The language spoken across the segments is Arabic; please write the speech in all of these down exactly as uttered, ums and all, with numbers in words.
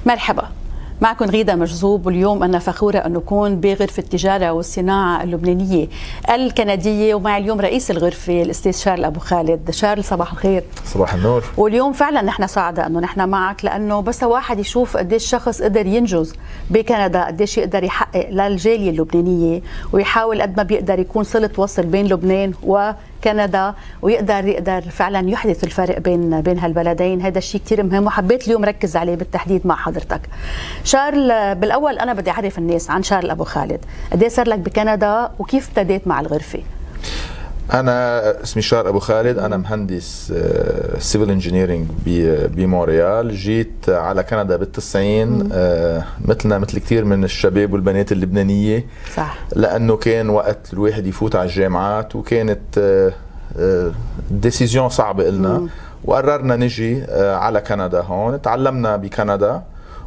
مرحبا، معكم غيدا مجذوب، واليوم أنا فخورة أن أكون بغرفة التجارة والصناعة اللبنانية الكندية، ومع اليوم رئيس الغرفة الأستاذ شارل أبوخالد. شارل صباح الخير. صباح النور. واليوم فعلا نحن سعداء أنه نحن معك، لأنه بس واحد يشوف قديش شخص قدر ينجز بكندا، قديش يقدر يحقق للجالية اللبنانية ويحاول قد ما بيقدر يكون صلة وصل بين لبنان و كندا، ويقدر يقدر فعلا يحدث الفرق بين بين هالبلدين. هذا الشيء كثير مهم وحبيت اليوم ركز عليه بالتحديد مع حضرتك. شارل، بالاول انا بدي اعرف الناس عن شارل ابوخالد، قد ايه صار لك بكندا وكيف ابتديت مع الغرفه؟ انا اسمي شارل ابوخالد، انا مهندس سيفل انجينيرنج بمونريال. جيت على كندا بالتسعين مثلنا مثل كثير من الشباب والبنات اللبنانيه، صح، لانه كان وقت الواحد يفوت على الجامعات وكانت ديسيزيون صعبه إلنا، وقررنا نجي على كندا. هون تعلمنا بكندا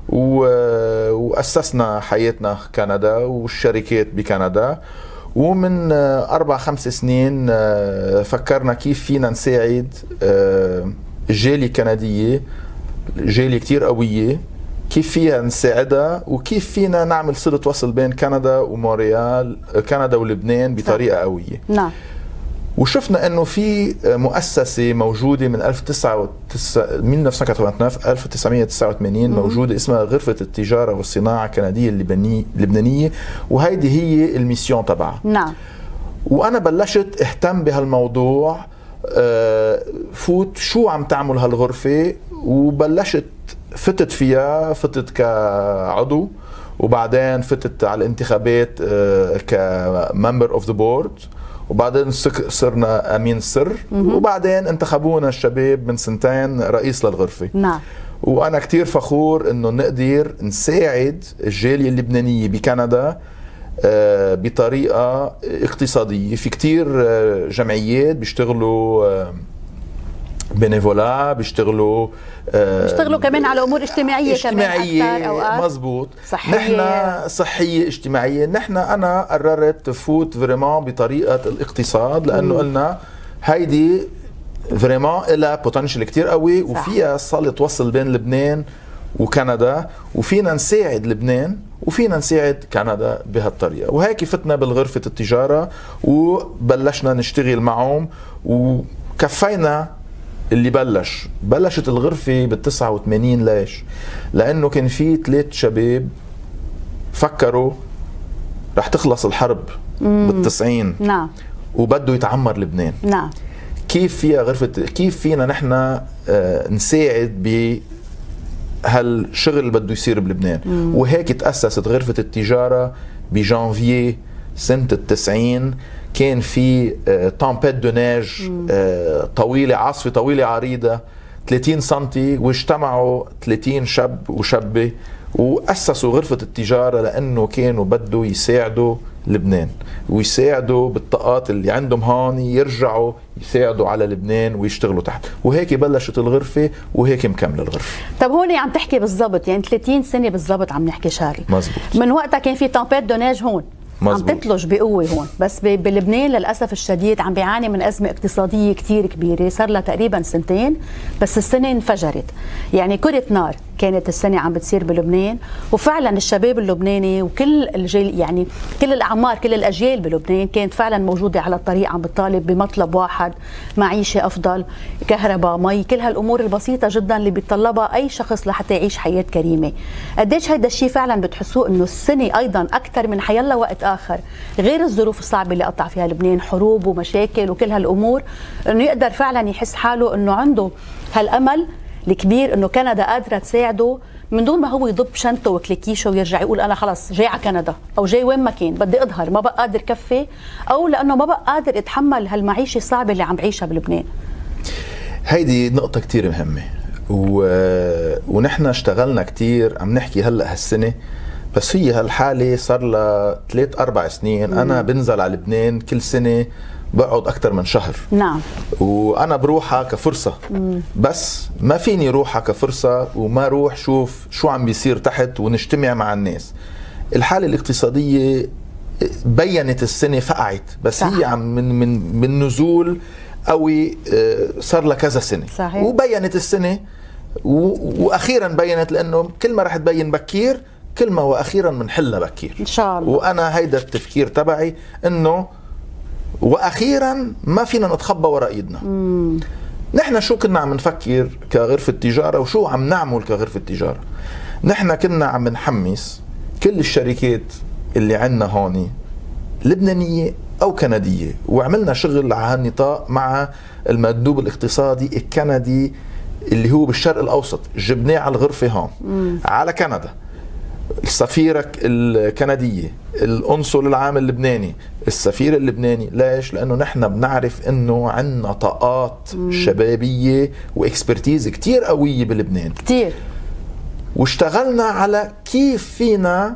واسسنا حياتنا كندا والشركات بكندا، ومن أربع خمس سنين فكرنا كيف فينا نساعد الجالية الكندية، جالية كتير قوية، كيف فيها نساعدها وكيف فينا نعمل صلة وصل بين كندا ومونريال، كندا ولبنان بطريقة قوية. نعم. وشفنا انه في مؤسسه موجوده من ألف وتسعمية وتسعة وثمانين موجوده اسمها غرفه التجاره والصناعه الكنديه اللبنانيه، وهيدي هي الميسيون تبعها. نعم. وانا بلشت اهتم بهالموضوع، فوت شو عم تعمل هالغرفه، وبلشت فتت فيها، فتت كعضو، وبعدين فتت على الانتخابات كممبر اوف ذا بورد، وبعدين صرنا امين سر، وبعدين انتخبونا الشباب من سنتين رئيس للغرفه. نعم. وانا كثير فخور انه نقدر نساعد الجاليه اللبنانيه بكندا بطريقه اقتصاديه. في كثير جمعيات بيشتغلوا بنيفولا، بيشتغلوا بيشتغلوا كمان على امور اجتماعيه, اجتماعية كمان اكثر اوقات. مزبوط، صحيه، نحن صحيه اجتماعيه. نحن انا قررت فوت فريمون بطريقه الاقتصاد، لانه قلنا هيدي فريمون لها بوتنشل كثير قوي، وفيها صله وصل بين لبنان وكندا، وفينا نساعد لبنان وفينا نساعد كندا بهالطريقه. وهيك فتنا بالغرفه التجاره وبلشنا نشتغل معهم، وكفينا اللي بلش. بلشت الغرفة بالتسعة وثمانين. ليش؟ لأنه كان في ثلاث شباب فكروا رح تخلص الحرب بالتسعين. نعم. وبده يتعمر لبنان. نعم. كيف فيها غرفة، كيف فينا نحن آه نساعد بهالشغل اللي بده يصير بلبنان؟ مم. وهيك تأسست غرفة التجارة بجانفييه سنة التسعين. كان في تامبيت دو نيج طويله، عاصفه طويله عريضه ثلاثين سنتي، واجتمعوا ثلاثين شاب وشابه واسسوا غرفه التجاره، لانه كانوا بده يساعدوا لبنان ويساعدوا بالطاقات اللي عندهم هون، يرجعوا يساعدوا على لبنان ويشتغلوا تحت. وهيك بلشت الغرفه وهيك مكمله الغرفه. طب هون عم تحكي بالضبط يعني ثلاثين سنه بالضبط عم نحكي شارل. مزبوط. من وقتها كان في تامبيت دو نيج هون، مزبوط، عم تتلج بقوه هون، بس بلبنان للاسف الشديد عم بيعاني من ازمه اقتصاديه كثير كبيره، صار لها تقريبا سنتين، بس السنه انفجرت. يعني كرة نار كانت السنه عم بتصير بلبنان، وفعلا الشباب اللبناني وكل الجيل، يعني كل الاعمار، كل الاجيال بلبنان كانت فعلا موجوده على الطريق، عم بتطالب بمطلب واحد: معيشه افضل، كهرباء، مي، كل هالامور البسيطه جدا اللي بيتطلبها اي شخص لحتى يعيش حياه كريمه. قديش هيدا الشيء فعلا بتحسوه انه السنه ايضا اكثر من حيلا وقت اخر، غير الظروف الصعبه اللي قطع فيها لبنان، حروب ومشاكل وكل هالامور، انه يقدر فعلا يحس حاله انه عنده هالامل الكبير انه كندا قادره تساعده، من دون ما هو يضب شنطه وكليكيشه ويرجع يقول انا خلص جاي على كندا، او جاي وين ما كان بدي اظهر، ما بقى قادر كفي، او لانه ما بقى قادر اتحمل هالمعيشه الصعبه اللي عم بعيشها بلبنان. هيدي نقطه كثير مهمه، و... ونحن اشتغلنا كثير. عم نحكي هلا هالسنه، بس هي هالحاله صار لها ثلاث اربع سنين. مم. انا بنزل على لبنان كل سنه، بقعد اكثر من شهر. نعم. وانا بروحها كفرصه. مم. بس ما فيني روحها كفرصه وما روح شوف شو عم بيصير تحت ونجتمع مع الناس. الحاله الاقتصاديه بينت السنه فقعت، بس صح. هي عم من من من نزول قوي صار لها كذا سنة. صحيح. وبينت السنة واخيرا بينت لانه كل ما رح تبين بكير كل ما واخيرا بنحلها بكير ان شاء الله. وانا هيدا التفكير تبعي انه واخيرا ما فينا نتخبى ورا ايدنا. مم. نحن شو كنا عم نفكر كغرفة تجارة وشو عم نعمل كغرفة تجارة؟ نحن كنا عم نحمس كل الشركات اللي عندنا هون لبنانية أو كندية، وعملنا شغل على هالنطاق مع المندوب الاقتصادي الكندي اللي هو بالشرق الأوسط، جبناه على الغرفة هون. مم. على كندا، السفيرة الكندية، القنصل العام اللبناني، السفير اللبناني. ليش؟ لأنه نحن بنعرف أنه عندنا طاقات مم. شبابية وإكسبرتيز كتير قوية بلبنان كتير، واشتغلنا على كيف فينا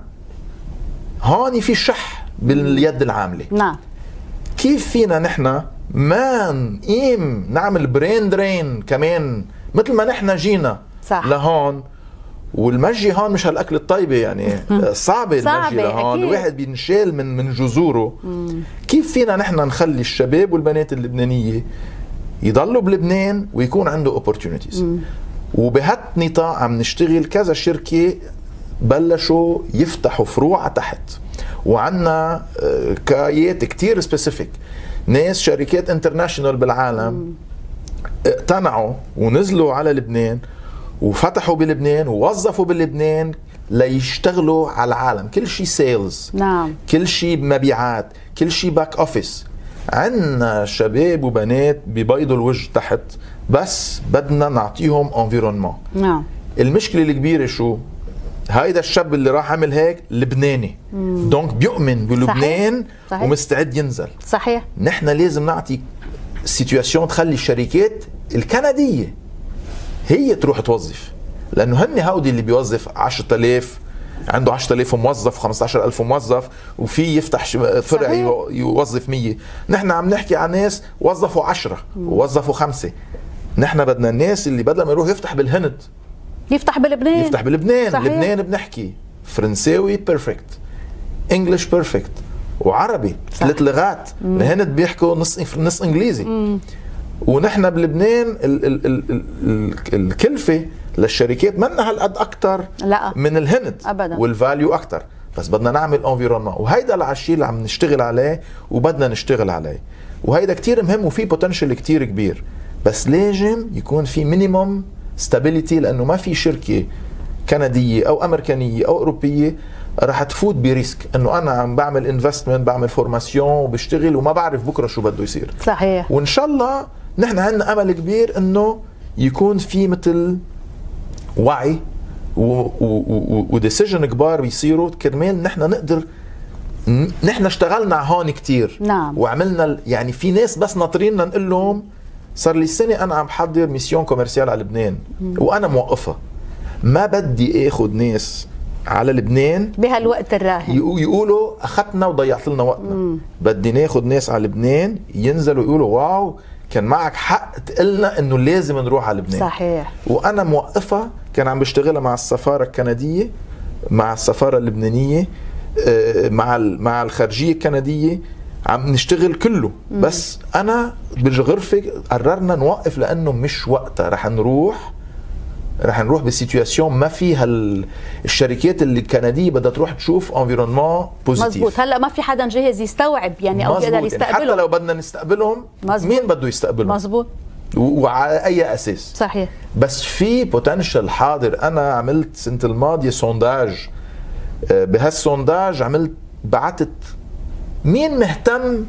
هون في شح باليد العاملة. نعم. كيف فينا نحن ما نقيم نعمل برين درين كمان مثل ما نحن جينا صح. لهون، والمجي هون مش هالاكل الطيبه يعني صعبه المجي لهون، الواحد بينشال من من جذوره. كيف فينا نحن نخلي الشباب والبنات اللبنانيه يضلوا بلبنان ويكون عنده opportunities؟ وبهالنطاق عم نشتغل كذا شركه بلشوا يفتحوا فروع تحت، وعندنا كايات كتير سبيسيفيك، ناس شركات انترناشونال بالعالم اقتنعوا ونزلوا على لبنان وفتحوا بلبنان ووظفوا بلبنان ليشتغلوا على العالم، كل شيء سيلز. نعم. كل شيء مبيعات، كل شيء باك اوفيس. عندنا شباب وبنات ببيضوا الوجه تحت، بس بدنا نعطيهم انفيرونمون. نعم. المشكله الكبيره شو؟ هيدا الشاب اللي راح عمل هيك لبناني، مم. دونك بيؤمن بلبنان. صحيح. صحيح. ومستعد ينزل. صحيح. نحن لازم نعطي سيتواسيون تخلي الشركات الكنديه هي تروح توظف، لانه هن هودي اللي بيوظف عشرة آلاف، عنده عشرة آلاف موظف، خمسة عشر ألف موظف، وفي يفتح فرع صحيح. يوظف مية. نحن عم نحكي عن ناس وظفوا عشرة ووظفوا خمسة. نحن بدنا الناس اللي بدل ما يروح يفتح بالهند يفتح بلبنان. يفتح بلبنان. صحيح. لبنان بنحكي فرنساوي بيرفكت، انجلش بيرفكت، وعربي ثلاث لغات. الهند بيحكوا نص نص انجليزي. مم. ونحن بلبنان ال ال ال ال الكلفة للشركات منا هالقد أكتر لا. من الهند أبدا، والفاليو أكتر، بس بدنا نعمل انفيرونمون، وهيدا العشي اللي عم نشتغل عليه وبدنا نشتغل عليه، وهيدا كتير مهم وفي بوتنشل كتير كبير، بس لازم يكون في مينيموم ستابيليتي، لأنه ما في شركة كندية أو أمريكانية أو أوروبية رح تفوت بريسك انه انا عم بعمل انفستمنت، بعمل فورماسيون وبشتغل وما بعرف بكره شو بده يصير. صحيح. وان شاء الله نحن عندنا امل كبير انه يكون في مثل وعي وديسيجن كبار بيصيروا كرمال نحن نقدر. نحن اشتغلنا هون كتير. نعم. وعملنا يعني في ناس بس ناطريننا نقول لهم صار لي سنه انا عم بحضر ميسيون كوميرسيال على لبنان مم. وانا موقفها، ما بدي اخذ ناس على لبنان بهالوقت الراهن يقولوا اخذنا وضيعت لنا وقتنا. مم. بدي ناخذ ناس على لبنان ينزلوا يقولوا واو كان معك حق تقلنا انه لازم نروح على لبنان. صحيح. وانا موقفه، كان عم بشتغلها مع السفاره الكنديه، مع السفاره اللبنانيه، مع مع الخارجيه الكنديه، عم نشتغل كله. مم. بس انا بالغرفه قررنا نوقف لانه مش وقتها. رح نروح رح نروح بسيتواسيون ما فيها الشركات اللي الكنديه بدها تروح تشوف انفيرونمون بوزيتيف. مزبوط. هلا ما في حدا جاهز يستوعب يعني او يقدر يستقبلهم. حتى لو بدنا نستقبلهم مزبوط. مين بده يستقبلهم؟ مزبوط. وعلى اي اساس؟ صحيح. بس في بوتنشل حاضر. انا عملت سنه الماضيه سونداج، بهالسونداج عملت بعتت مين مهتم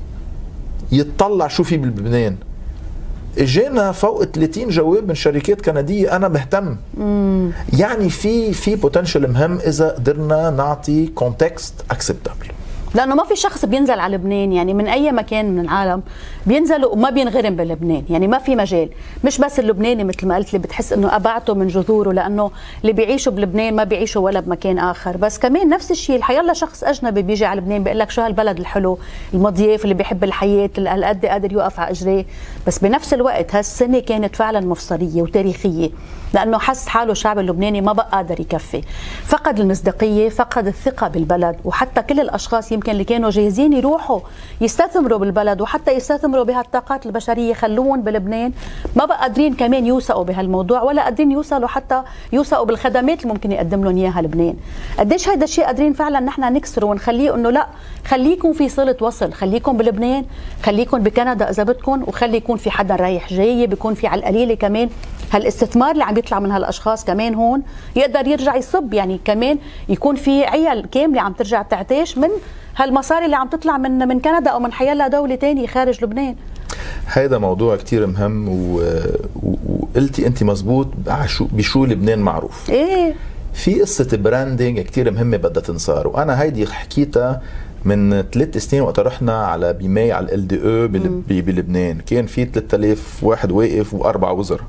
يتطلع شو في بلبنان. اجينا فوق ثلاثين جواب من شركات كنديه انا مهتم. مم. يعني في في بوتنشل مهم اذا قدرنا نعطي كونتكست اكسبتابل، لانه ما في شخص بينزل على لبنان يعني من اي مكان من العالم بينزل وما بينغرم بلبنان، يعني ما في مجال. مش بس اللبناني مثل ما قلت لي بتحس انه ابعته من جذوره، لانه اللي بيعيشوا بلبنان ما بيعيشوا ولا بمكان اخر. بس كمان نفس الشيء حيلا شخص اجنبي بيجي على لبنان بيقول لك شو هالبلد الحلو، المضياف اللي بيحب الحياه، اللي هالقد قادر يوقف على اجريه. بس بنفس الوقت هالسنه كانت فعلا مفصليه وتاريخيه، لانه حس حاله الشعب اللبناني ما بقى قادر يكفي، فقد المصداقيه، فقد الثقه بالبلد، وحتى كل الاشخاص يمكن يمكن اللي كانوا جاهزين يروحوا يستثمروا بالبلد وحتى يستثمروا بهالطاقات البشريه خلوهم بلبنان، ما بقى قادرين كمان يوثقوا بهالموضوع ولا قادرين يوصلوا حتى يوثقوا بالخدمات اللي ممكن يقدم لهم اياها لبنان. قديش هيدا الشيء قادرين فعلا نحن نكسره ونخليه انه لا، خليكم في صله وصل، خليكم بلبنان، خليكم بكندا اذا بدكم، وخلي يكون في حدا رايح جاي، بيكون في على القليله كمان هالاستثمار اللي عم يطلع من هالاشخاص كمان هون يقدر يرجع يصب، يعني كمان يكون في عيال كامله عم ترجع تعتاش من هالمصاري اللي عم تطلع من من كندا او من حيالله دوله ثانيه خارج لبنان. هيدا موضوع كتير مهم و... و... وقلتي انت مزبوط بشو لبنان معروف. ايه في قصه براندنج كتير مهمه بدها تنصار، وانا هيدي حكيتها من ثلاث سنين وقت رحنا على بماي على ال دي او بلبنان، كان في ثلاثة آلاف واحد واقف واربع وزراء.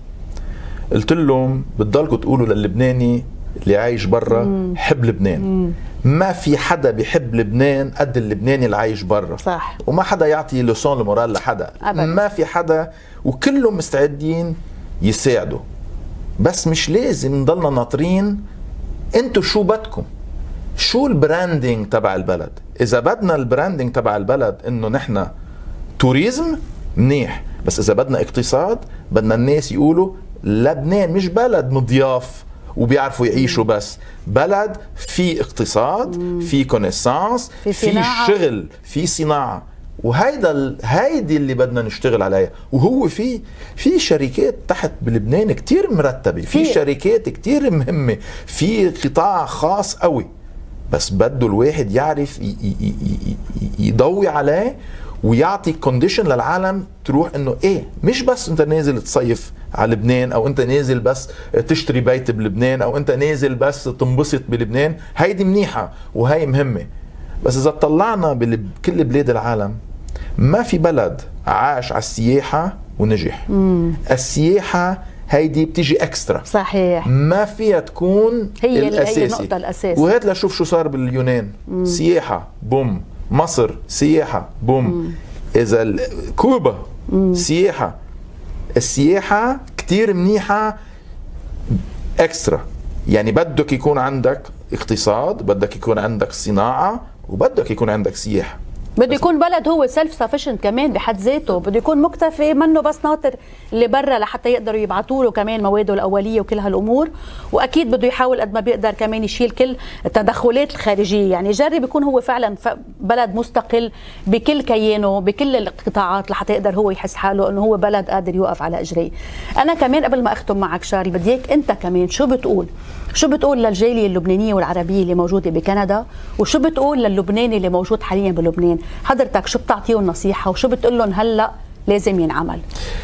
قلت لهم بتضلكم تقولوا للبناني اللي عايش برا حب لبنان. مم. ما في حدا بيحب لبنان قد اللبناني اللي عايش برا. صح. وما حدا يعطي لسون المورال لحدا أبدا. ما في حدا، وكلهم مستعدين يساعدوا، بس مش لازم نضلنا ناطرين انتوا شو بدكم، شو البراندنج تبع البلد. اذا بدنا البراندنج تبع البلد انه نحن توريزم منيح، بس اذا بدنا اقتصاد بدنا الناس يقولوا لبنان مش بلد مضياف وبيعرفوا يعيشوا بس، بلد في اقتصاد، مم. في كونيسانس، في, في شغل، في صناعه، وهيدا ال... هيدي اللي بدنا نشتغل عليها. وهو في في شركات تحت بلبنان كتير مرتبه، في, في شركات كتير مهمه، في قطاع خاص قوي، بس بده الواحد يعرف ي... ي... ي... يضوي عليه ويعطي كونديشن للعالم تروح انه ايه، مش بس انت نازل تصيف على لبنان، او انت نازل بس تشتري بيت بلبنان، او انت نازل بس تنبسط بلبنان. هيدي منيحه وهي مهمه، بس اذا طلعنا بكل بلاد العالم ما في بلد عاش على السياحه ونجح. مم. السياحه هيدي بتيجي اكسترا، صحيح، ما فيها تكون هي الاساسي. هي النقطه الاساسيه. وهات لشوف شو صار باليونان. مم. سياحه بوم، مصر سياحه بوم. مم. اذا كوبا مم. سياحه، السياحه كتير منيحه اكسترا. يعني بدك يكون عندك اقتصاد، بدك يكون عندك صناعه، وبدك يكون عندك سياحه. بده يكون بلد هو سيلف سفيشنت كمان بحد ذاته، بده يكون مكتفي منه بس ناطر اللي برا لحتى يقدروا يبعثوا له كمان مواده الاوليه وكل هالامور. واكيد بده يحاول قد ما بيقدر كمان يشيل كل التدخلات الخارجيه، يعني يجرب يكون هو فعلا بلد مستقل بكل كيانه بكل القطاعات لحتى يقدر هو يحس حاله انه هو بلد قادر يوقف على اجريه. انا كمان قبل ما اختم معك شارل بدي اياك انت كمان شو بتقول شو بتقول للجاليه اللبنانيه والعربيه اللي موجوده بكندا، وشو بتقول للبناني اللي موجود حاليا بلبنان؟ حضرتك شو بتعطيهم نصيحه وشو بتقول لهم هلا لازم ينعمل؟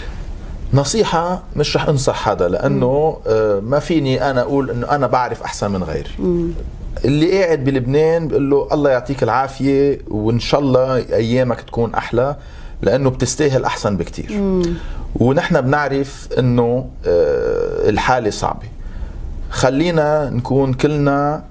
نصيحه مش رح انصح حدا، لانه مم. ما فيني انا اقول انه انا بعرف احسن من غيري. مم. اللي قاعد بلبنان بقول له الله يعطيك العافيه وان شاء الله ايامك تكون احلى، لانه بتستاهل احسن بكتير. مم. ونحن بنعرف انه الحاله صعبه. خلينا نكون كلنا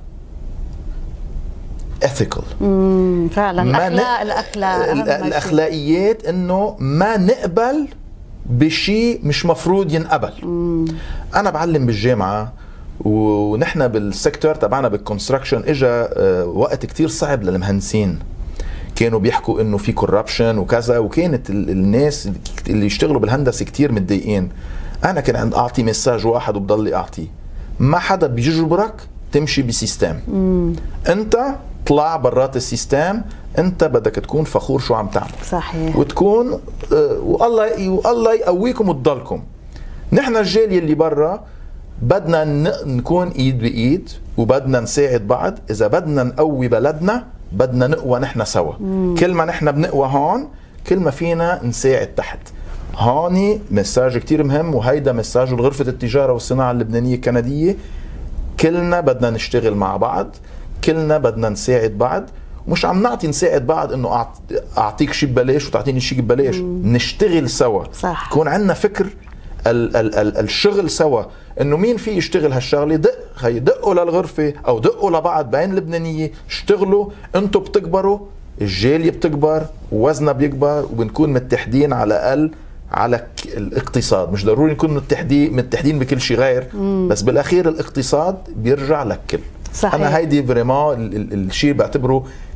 ethical. امم فعلا الاخلاق الاخلاق الاخلاقيات، انه ما نقبل بشيء مش مفروض ينقبل. مم. انا بعلم بالجامعه ونحن بالسيكتور تبعنا بالكونستراكشن اجى وقت كتير صعب للمهندسين، كانوا بيحكوا انه في كوربشن وكذا، وكانت الناس اللي يشتغلوا بالهندسه كتير متضايقين. انا كان عند اعطي مساج واحد وبضلي اعطيه، ما حدا بيجبرك تمشي بسيستم. مم. انت طلع برات السيستم، انت بدك تكون فخور شو عم تعمل. صحيح. وتكون آه والله والله يقويكم وتضلكم. نحن الجاليه اللي برا بدنا نكون ايد بايد وبدنا نساعد بعض. اذا بدنا نقوي بلدنا بدنا نقوى نحن سوا. مم. كل ما نحن بنقوى هون كل ما فينا نساعد تحت. هوني مساج كتير مهم، وهيدا مساج غرفة التجارة والصناعة اللبنانية الكندية. كلنا بدنا نشتغل مع بعض، كلنا بدنا نساعد بعض. مش عم نعطي نساعد بعض انه اعطيك شيء ببلاش وتعطيني شيء ببلاش. مم. نشتغل سوا. صح. يكون عندنا فكر ال ال ال الشغل سوا، انه مين في يشتغل هالشغله. دق هي دقوا للغرفه او دقوا لبعض بين لبنانيه، اشتغلوا، انتم بتكبروا، الجاليه بتكبر، ووزنها بيكبر، وبنكون متحدين على الاقل على الاقتصاد. مش ضروري نكون متحدين متحدين بكل شيء غير. مم. بس بالاخير الاقتصاد بيرجع للكل. صحيح. انا هيدي فريمون الشيء بعتبره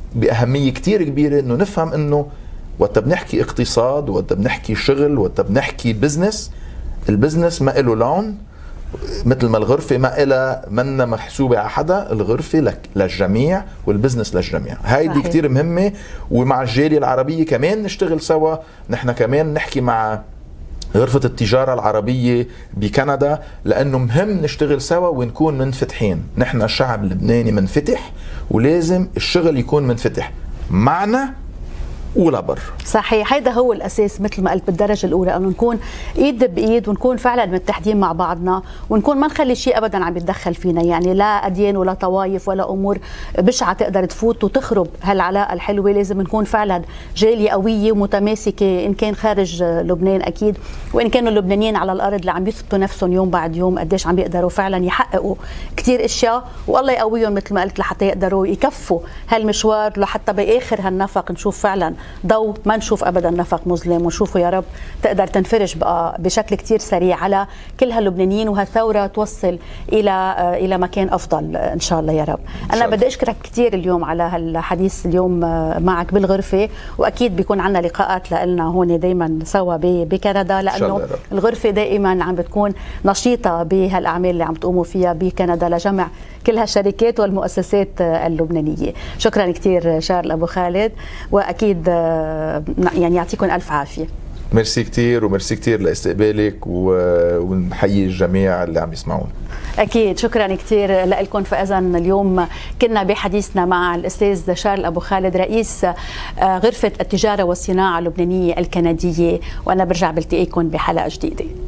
باهميه كتير كبيره انه نفهم انه وقت بنحكي اقتصاد، وقت بنحكي شغل، وقت بنحكي بزنس، البزنس ما له لون، مثل ما الغرفة ما إلها منا محسوبة على حدا، الغرفة لك للجميع والبزنس للجميع. هاي كتير مهمة. ومع الجالية العربية كمان نشتغل سوا. نحن كمان نحكي مع غرفة التجارة العربية بكندا، لأنه مهم نشتغل سوا ونكون منفتحين. نحن الشعب اللبناني منفتح، ولازم الشغل يكون منفتح معنا ولا بر. صحيح، هيدا هو الاساس مثل ما قلت بالدرجه الاولى، انه نكون ايد بايد ونكون فعلا متحدين مع بعضنا، ونكون ما نخلي شيء ابدا عم يتدخل فينا، يعني لا اديان ولا طوائف ولا امور بشعه تقدر تفوت وتخرب هالعلاقه الحلوه. لازم نكون فعلا جاليه قويه ومتماسكه، ان كان خارج لبنان اكيد، وان كانوا اللبنانيين على الارض اللي عم يثبتوا نفسهم يوم بعد يوم قديش عم يقدروا فعلا يحققوا كثير اشياء، والله يقويهم مثل ما قلت لحتى يقدروا يكفوا هالمشوار، لحتى باخر هالنفق نشوف فعلا ضوء، ما نشوف ابدا نفق مظلم، ونشوفه يا رب تقدر تنفرج بقى بشكل كتير سريع على كل هاللبنانيين، وهالثوره توصل الى الى مكان افضل ان شاء الله يا رب. انا بدي اشكرك كثير اليوم على هالحديث اليوم معك بالغرفه، واكيد بيكون عندنا لقاءات لنا هون دائما سوا بكندا، لانه الغرفه دائما عم بتكون نشيطه بهالاعمال اللي عم تقوموا فيها بكندا لجمع كل هالشركات والمؤسسات اللبنانيه. شكرا كثير شارل ابو خالد، واكيد يعني يعطيكم الف عافيه. ميرسي كثير، وميرسي كثير لاستقبالك، ونحيي الجميع اللي عم يسمعون. اكيد شكرا كثير لكم. فاذا اليوم كنا بحديثنا مع الاستاذ شارل ابوخالد، رئيس غرفه التجاره والصناعه اللبنانيه الكنديه، وانا برجع بلتقيكم بحلقه جديده.